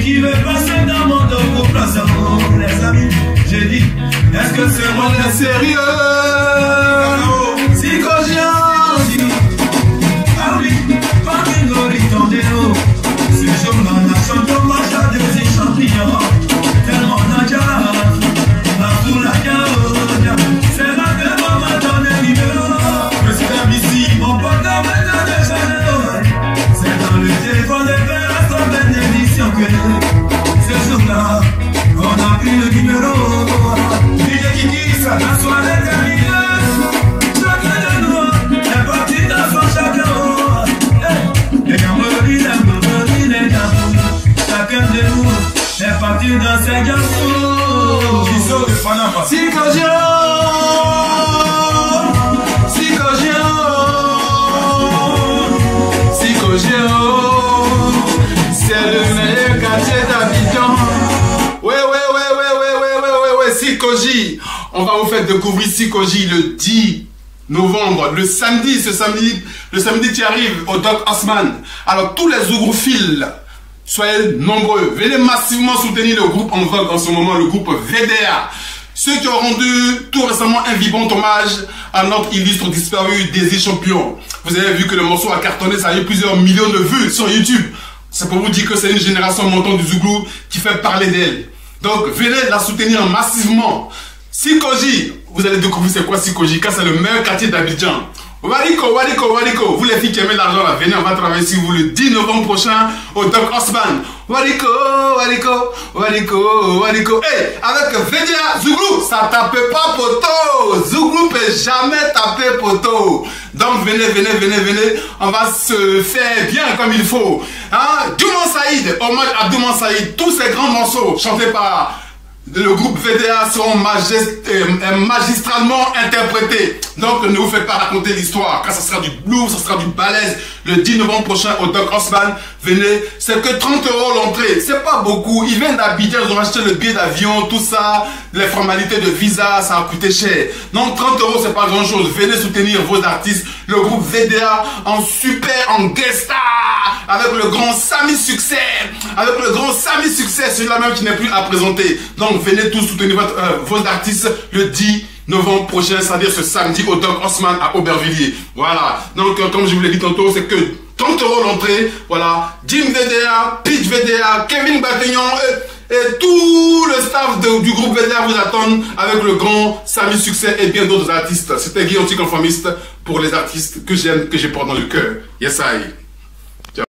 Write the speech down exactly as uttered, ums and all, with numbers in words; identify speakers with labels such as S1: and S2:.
S1: qui veut passer dans mon dos pour placer les amis. J'ai dit, est-ce que ce monde est sérieux? Psychogéant, ah oui, pas de l'horizon de l'eau. Ce jour-là, la chanson marche à deux champignons. Tellement d'adja, la foule a diao. C'est là que maman donne les numéros. Je suis comme ici, mon pote n'a pas de chaîne. C'est dans le téléphone de faire la somme bénédiction que ce jour-là, on a pris le numéro. D J Kiki, ça, la soirée terminée. Chacun de nous est parti dans son chacun. Les gamberies, les gamberies, les gamberies. Chacun de nous est parti dans ses garçons. Giso de Panama. Psychogéant, psychogéant, psychogéant. C'est le meilleur quartier d'Abidjan.
S2: Ouais, ouais, ouais, ouais, ouais, ouais, ouais, ouais, ouais, Psychogie. On va vous faire découvrir Psychogie le dix novembre, le samedi, ce samedi, le samedi qui arrive au Doc Osman. Alors, tous les zougrophiles, soyez nombreux. Venez massivement soutenir le groupe en vogue en ce moment, le groupe V D A. Ceux qui ont rendu tout récemment un vibrant hommage à notre illustre disparu Désir Champion. Vous avez vu que le morceau a cartonné, ça a eu plusieurs millions de vues sur YouTube. C'est pour vous dire que c'est une génération montante du Zouglou qui fait parler d'elle. Donc, venez la soutenir massivement. Psychogie, vous allez découvrir c'est quoi Psychogie, car c'est le meilleur quartier d'Abidjan. Waliko, Waliko, Waliko, vous les filles qui aimez l'argent là, venez, on va travailler sur vous le dix novembre prochain au Doc Osman. Waliko, Waliko, Waliko, Waliko. Hey, avec V D A, Zouglou, ça tape pas poteau. Zouglou peut jamais taper poteau. Donc venez, venez, venez, venez, on va se faire bien comme il faut. Hein? Douman Saïd, hommage à Douman Saïd, tous ces grands morceaux chantés par le groupe V D A seront magist euh, magistralement interprétés. Donc ne vous faites pas raconter l'histoire, car ça sera du blues, ça sera du balèze. Le dix novembre prochain au Doc Osman, venez, c'est que trente euros l'entrée, c'est pas beaucoup. Ils viennent d'Abidjan, ils ont acheté le billet d'avion, tout ça, les formalités de visa, ça a coûté cher. Donc trente euros c'est pas grand chose, venez soutenir vos artistes, le groupe V D A en super, en guest star, avec le grand Sami Succès, avec le grand Sami Succès, celui-là même qui n'est plus à présenter. Donc venez tous soutenir votre, euh, vos artistes le dix novembre prochain, c'est-à-dire ce samedi au Doc Osman à Aubervilliers. Voilà. Donc, euh, comme je vous l'ai dit tantôt, c'est que trente euros l'entrée. Voilà. Jim V D A, Pitch V D A, Kevin Batignon et, et tout le staff de, du groupe V D A vous attendent avec le grand Sami Succès et bien d'autres artistes. C'était Guy Anticonformiste pour les artistes que j'aime, que j'ai porté dans le cœur. Yes, I.